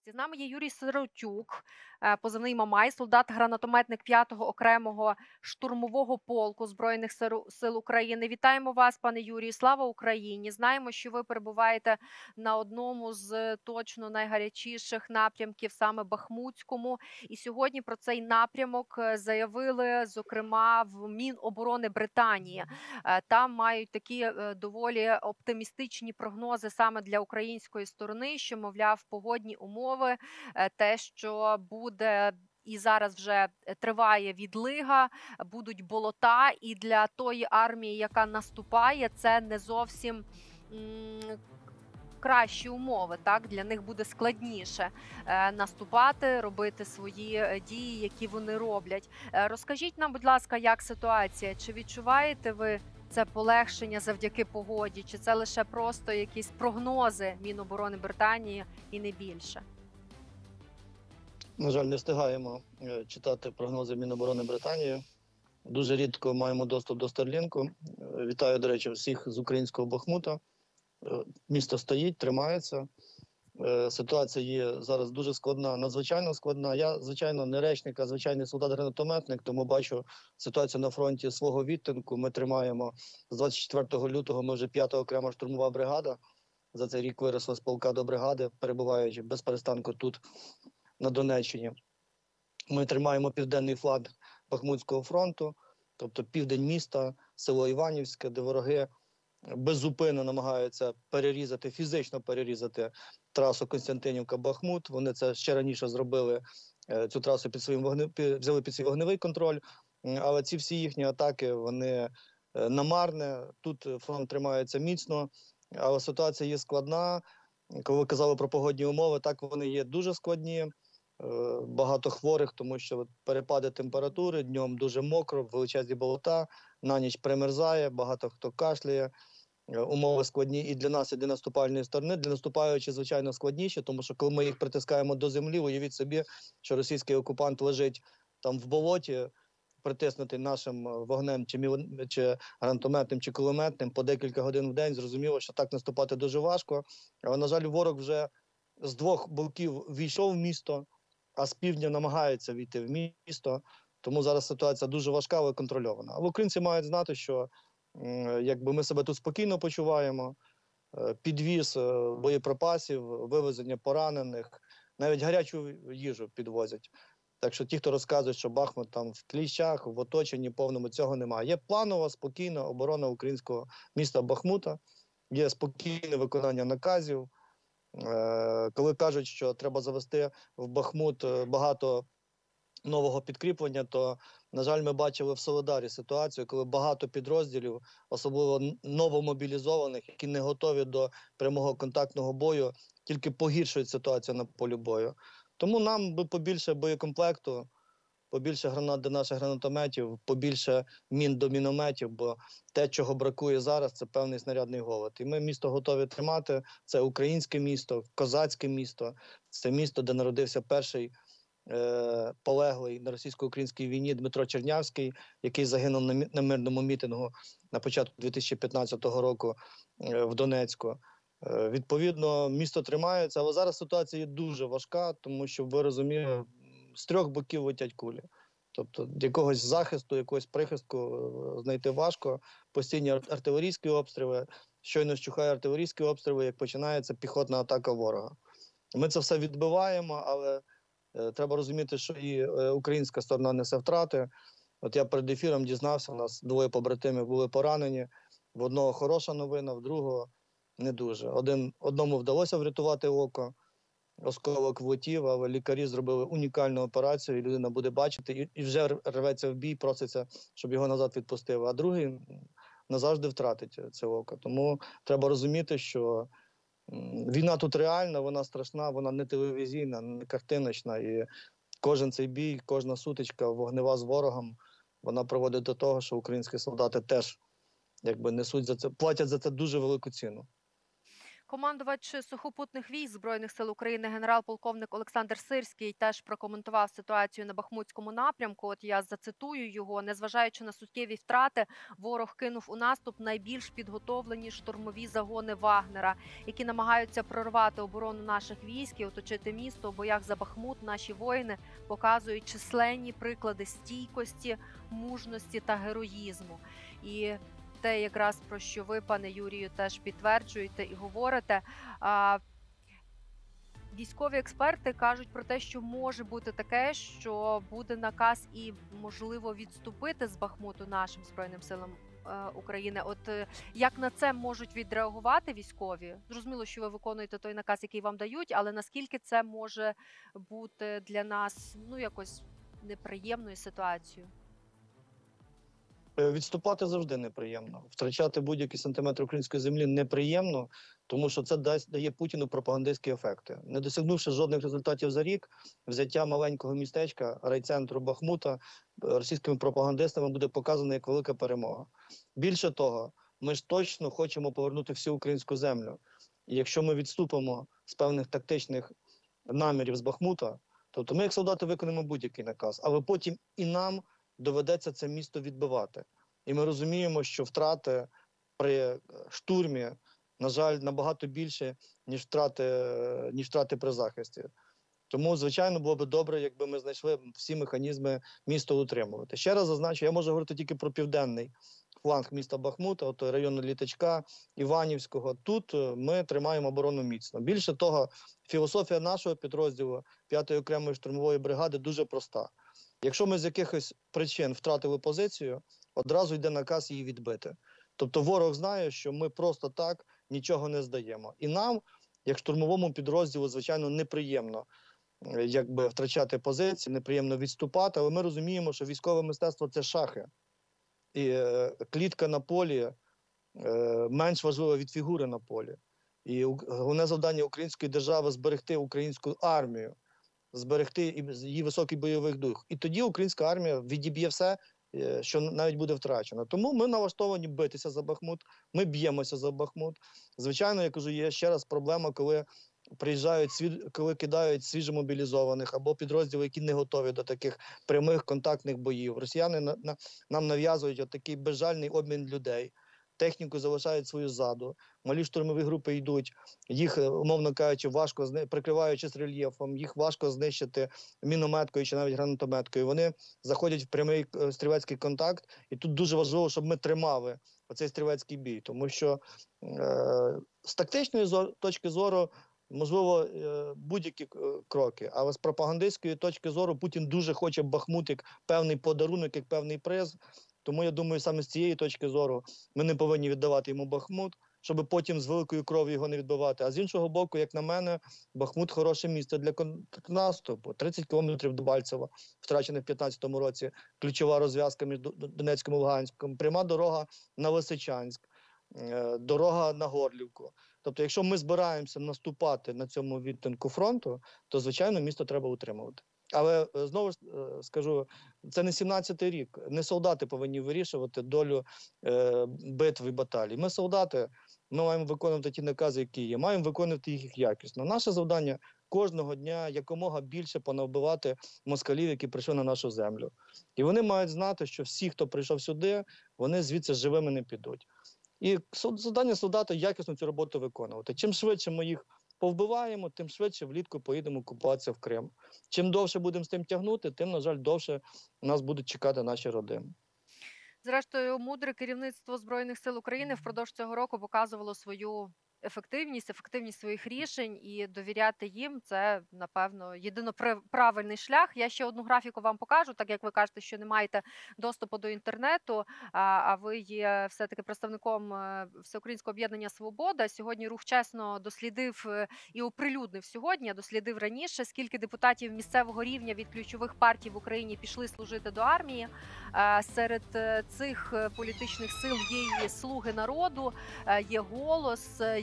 З нами є Юрій Сиротюк, позивний Мамай, солдат-гранатометник 5-го окремого штурмового полку Збройних сил України. Вітаємо вас, пане Юрію. Слава Україні! Знаємо, що ви перебуваєте на одному з точно найгарячіших напрямків, саме Бахмутському. І сьогодні про цей напрямок заявили, зокрема, в Міноборони Британії. Там мають такі доволі оптимістичні прогнози саме для української сторони, що, мовляв, погодні умови, те, що буде і зараз вже триває відлига, будуть болота, і для тої армії, яка наступає, це не зовсім кращі умови, так? Для них буде складніше наступати, робити свої дії, які вони роблять. Розкажіть нам, будь ласка, як ситуація? Чи відчуваєте ви це полегшення завдяки погоді? Чи це лише просто якісь прогнози Міноборони Британії і не більше? На жаль, не встигаємо читати прогнози Міноборони Британії. Дуже рідко маємо доступ до Старлінку. Вітаю, до речі, всіх з українського Бахмута. Місто стоїть, тримається. Ситуація є зараз дуже складна, надзвичайно складна. Я, звичайно, не речник, а звичайний солдат-гранатометник, тому бачу ситуацію на фронті свого відтинку. Ми тримаємо з 24 лютого, ми вже 5-та окрема штурмова бригада. За цей рік виросла з полка до бригади, перебуваючи без перестанку тут, на Донеччині. Ми тримаємо південний фланг Бахмутського фронту, тобто південь міста, село Іванівське, де вороги беззупинно намагаються перерізати, фізично перерізати трасу Костянтинівка-Бахмут. Вони це ще раніше зробили, цю трасу взяли під свій вогневий контроль, але ці всі їхні атаки, вони намарне. Тут фронт тримається міцно, але ситуація є складна. Коли ви казали про погодні умови, так вони є дуже складні. Багато хворих, тому що перепади температури, днем дуже мокро, величезні болота, на ніч примерзає, багато хто кашляє. Умови складні і для нас, і для наступальної сторони. Для наступаючої, звичайно, складніше, тому що коли ми їх притискаємо до землі, уявіть собі, що російський окупант лежить там в болоті, притиснутий нашим вогнем чи гранатометним, чи кулеметним по декілька годин в день. Зрозуміло, що так наступати дуже важко. Але, на жаль, ворог вже з двох боків війшов в місто, а з півдня намагається війти в місто. Тому зараз ситуація дуже важка, але контрольована. Але українці мають знати, що якби ми себе тут спокійно почуваємо, підвіз боєприпасів, вивезення поранених, навіть гарячу їжу підвозять. Так що ті, хто розказує, що Бахмут там в кліщах, в оточенні повному, цього немає. Є планова, спокійна оборона українського міста Бахмута, є спокійне виконання наказів. Коли кажуть, що треба завести в Бахмут багато нового підкріплення, то, на жаль, ми бачили в Солидарі ситуацію, коли багато підрозділів, особливо новомобілізованих, які не готові до прямого контактного бою, тільки погіршують ситуацію на полі бою. Тому нам би побільше боєкомплекту, побільше гранат до наших гранатометів, побільше мін до мінометів, бо те, чого бракує зараз, це певний снарядний голод. І ми місто готові тримати. Це українське місто, козацьке місто, це місто, де народився перший полеглий на російсько-українській війні Дмитро Чернявський, який загинув на мирному мітингу на початку 2015 року в Донецьку. Відповідно, місто тримається, але зараз ситуація є дуже важка, тому що, ви розумієте, з трьох боків летять кулі. Тобто якогось захисту, якогось прихистку знайти важко. Постійні артилерійські обстріли, щойно вщухає артилерійські обстріли, як починається піхотна атака ворога. Ми це все відбиваємо, але треба розуміти, що і українська сторона несе втрати. От я перед ефіром дізнався, у нас двоє побратимів були поранені. В одного хороша новина, в другого не дуже. Одному вдалося врятувати око, осколок влетів, але лікарі зробили унікальну операцію, і людина буде бачити, і вже рветься в бій, проситься, щоб його назад відпустили. А другий назавжди втратить це око. Тому треба розуміти, що війна тут реальна, вона страшна, вона не телевізійна, не картиночна. І кожен цей бій, кожна сутичка, вогнева з ворогом, вона приводить до того, що українські солдати теж якби несуть за це, платять за це дуже велику ціну. Командувач сухопутних військ Збройних сил України генерал-полковник Олександр Сирський теж прокоментував ситуацію на Бахмутському напрямку. От я зацитую його: незважаючи на суттєві втрати, ворог кинув у наступ найбільш підготовлені штурмові загони Вагнера, які намагаються прорвати оборону наших військ і оточити місто. У боях за Бахмут наші воїни показують численні приклади стійкості, мужності та героїзму. І те, якраз про що ви, пане Юрію, теж підтверджуєте і говорите. Військові експерти кажуть про те, що може бути таке, що буде наказ і, можливо, відступити з Бахмуту нашим Збройним силам України. От як на це можуть відреагувати військові? Зрозуміло, що ви виконуєте той наказ, який вам дають, але наскільки це може бути для нас, якось неприємною ситуацією? Відступати завжди неприємно. Втрачати будь-який сантиметр української землі неприємно, тому що це дає Путіну пропагандистські ефекти. Не досягнувши жодних результатів за рік, взяття маленького містечка, райцентру Бахмута, російськими пропагандистами буде показано як велика перемога. Більше того, ми ж точно хочемо повернути всю українську землю. І якщо ми відступимо з певних тактичних намірів з Бахмута, тобто ми як солдати виконаємо будь-який наказ, але потім і нам доведеться це місто відбивати. І ми розуміємо, що втрати при штурмі, на жаль, набагато більше, ніж втрати при захисті. Тому, звичайно, було б добре, якби ми знайшли всі механізми місто утримувати. Ще раз зазначу, я можу говорити тільки про південний фланг міста Бахмута, от району Літачка, Іванівського. Тут ми тримаємо оборону міцно. Більше того, філософія нашого підрозділу 5-ї окремої штурмової бригади дуже проста. Якщо ми з якихось причин втратили позицію, одразу йде наказ її відбити. Тобто ворог знає, що ми просто так нічого не здаємо. І нам, як штурмовому підрозділу, звичайно, неприємно втрачати позиції, неприємно відступати, але ми розуміємо, що військове мистецтво – це шахи. І клітка на полі менш важлива від фігури на полі. І головне завдання української держави – зберегти українську армію, зберегти її високий бойовий дух. І тоді українська армія відіб'є все, що навіть буде втрачено. Тому ми налаштовані битися за Бахмут, ми б'ємося за Бахмут. Звичайно, я кажу, є ще раз проблема, коли кидають свіжомобілізованих або підрозділи, які не готові до таких прямих контактних боїв. Росіяни нам нав'язують отакий безжальний обмін людей. Техніку залишають свою ззаду, малі штурмові групи йдуть, їх, умовно кажучи, прикриваючись рельєфом, їх важко знищити мінометкою чи навіть гранатометкою. Вони заходять в прямий стрілецький контакт, і тут дуже важливо, щоб ми тримали оцей стрілецький бій, тому що з тактичної точки зору можливо будь-які кроки, але з пропагандистської точки зору Путін дуже хоче Бахмут як певний подарунок, як певний приз. Тому, я думаю, саме з цієї точки зору ми не повинні віддавати йому Бахмут, щоб потім з великою кров'ю його не відбивати. А з іншого боку, як на мене, Бахмут – хороше місце для контрнаступу. 30 кілометрів до Бальцева, втрачених в 2015 році, ключова розв'язка між Донецьком і Луганськом, пряма дорога на Лисичанськ, дорога на Горлівку. Тобто, якщо ми збираємося наступати на цьому відтинку фронту, то, звичайно, місто треба утримувати. Але, знову ж скажу, це не 17-й рік. Не солдати повинні вирішувати долю битв і баталій. Ми солдати, ми маємо виконувати ті накази, які є. Маємо виконувати їх якісно. Наше завдання – кожного дня якомога більше понавбивати москалів, які прийшли на нашу землю. І вони мають знати, що всі, хто прийшов сюди, вони звідси живими не підуть. І завдання солдата – якісно цю роботу виконувати. Чим швидше ми їх повбиваємо, тим швидше влітку поїдемо купатися в Крим. Чим довше будемо з тим тягнути, тим, на жаль, довше нас будуть чекати наші родини. Зрештою, мудре керівництво Збройних сил України впродовж цього року показувало свою ефективність своїх рішень, і довіряти їм – це, напевно, єдино правильний шлях. Я ще одну графіку вам покажу, так як ви кажете, що не маєте доступу до інтернету, а ви є все-таки представником Всеукраїнського об'єднання «Свобода». Сьогодні Рух чесно дослідив і оприлюднив сьогодні, дослідив раніше, скільки депутатів місцевого рівня від ключових партій в Україні пішли служити до армії. Серед цих політичних сил є і «Слуги народу», є «Голос»,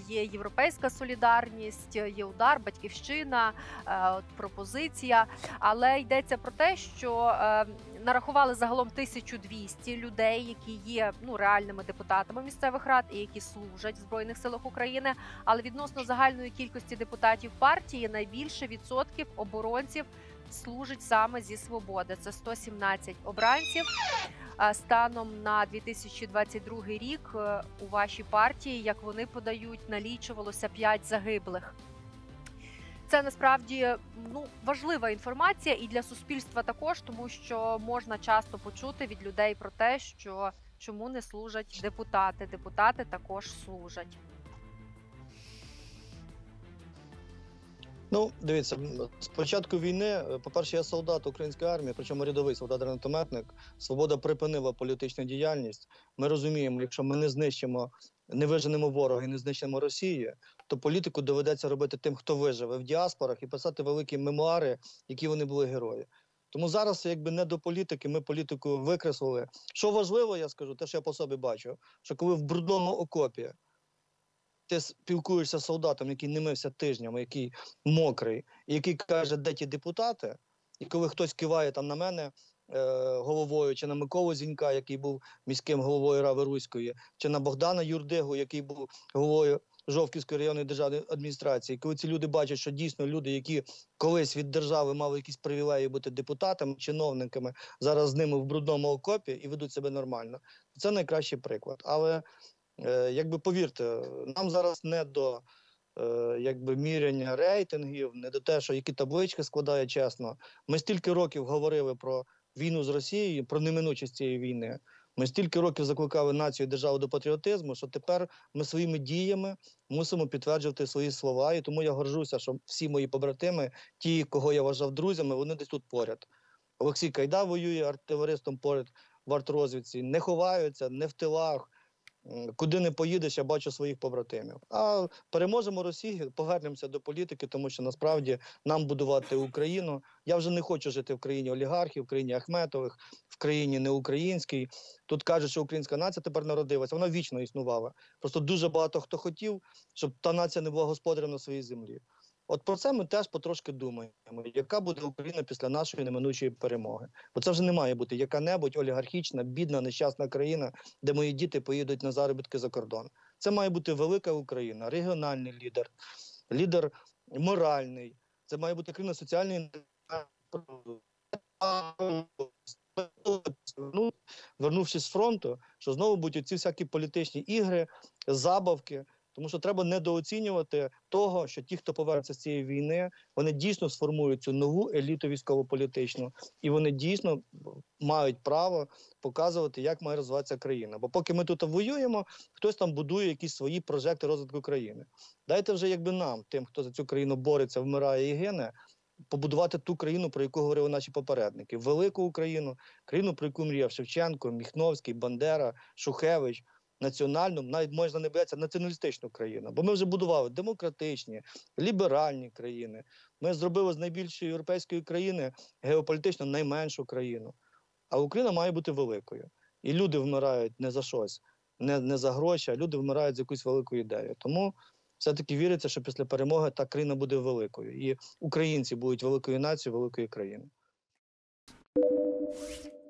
є Європейська солідарність, є Удар, Батьківщина, пропозиція. Але йдеться про те, що нарахували загалом 1200 людей, які є реальними депутатами місцевих рад і які служать в Збройних силах України. Але відносно загальної кількості депутатів партії найбільше відсотків оборонців служить саме зі свободи. Це 117 обранців. Станом на 2022 рік у вашій партії, як вони подають, налічувалося 5 загиблих. Це насправді важлива інформація і для суспільства також, тому що можна часто почути від людей про те, що чому не служать депутати. Депутати також служать. Дивіться, з початку війни, по-перше, я солдат української армії, причому рядовий солдат-гранатометник. Свобода припинила політичну діяльність. Ми розуміємо, якщо ми не знищимо, не виженемо ворога і не знищимо Росію, то політику доведеться робити тим, хто виживе в діаспорах, і писати великі мемуари, які вони були герої. Тому зараз якби не до політики, ми політику викреслили. Що важливо, я скажу, те, що я по собі бачу, що коли в брудному окопі ти спілкуєшся з солдатом, який не мився тижнями, який мокрий, і який каже, де ті депутати, і коли хтось киває там на мене головою, чи на Миколу Зінька, який був міським головою Рави Руської, чи на Богдана Юрдигу, який був головою Жовківської районної державної адміністрації, коли ці люди бачать, що дійсно люди, які колись від держави мали якісь привілеї бути депутатами, чиновниками, зараз з ними в брудному окопі і ведуть себе нормально, це найкращий приклад. Але якби повірте, нам зараз не до міряння рейтингів, не до те, що які таблички складає чесно. Ми стільки років говорили про війну з Росією, про неминучість цієї війни. Ми стільки років закликали націю і державу до патріотизму, що тепер ми своїми діями мусимо підтверджувати свої слова. І тому я горжуся, що всі мої побратими, ті, кого я вважав друзями, вони десь тут поряд. Олексій Кайда воює артилеристом поряд в артрозвідці, не ховаються, не в тилах. Куди не поїдеш, я бачу своїх побратимів. А переможемо Росію, повернемося до політики, тому що насправді нам будувати Україну. Я вже не хочу жити в країні олігархів, в країні Ахметових, в країні неукраїнській. Тут кажуть, що українська нація тепер народилася, вона вічно існувала. Просто дуже багато хто хотів, щоб та нація не була господарем на своїй землі. От про це ми теж потрошки думаємо, яка буде Україна після нашої неминучої перемоги. Бо це вже не має бути яка-небудь олігархічна, бідна, нещасна країна, де мої діти поїдуть на заробітки за кордон. Це має бути велика Україна, регіональний лідер, лідер моральний. Це має бути країна соціальної вернувшись з фронту, що знову будуть ці всякі політичні ігри, забавки. Тому що треба недооцінювати того, що ті, хто повернеться з цієї війни, вони дійсно сформують цю нову еліту військово-політичну. І вони дійсно мають право показувати, як має розвиватися країна. Бо поки ми тут воюємо, хтось там будує якісь свої прожекти розвитку країни. Дайте вже нам, тим, хто за цю країну бореться, вмирає і гине, побудувати ту країну, про яку говорили наші попередники. Велику Україну, країну, про яку мріяв Шевченко, Міхновський, Бандера, Шухевич. Національну, навіть можна не боятися, націоналістичну країну. Бо ми вже будували демократичні, ліберальні країни. Ми зробили з найбільшої європейської країни геополітично найменшу країну. А Україна має бути великою. І люди вмирають не за щось, не за гроші, а люди вмирають за якусь велику ідею. Тому все-таки віриться, що після перемоги та країна буде великою. І українці будуть великою нацією, великою країною.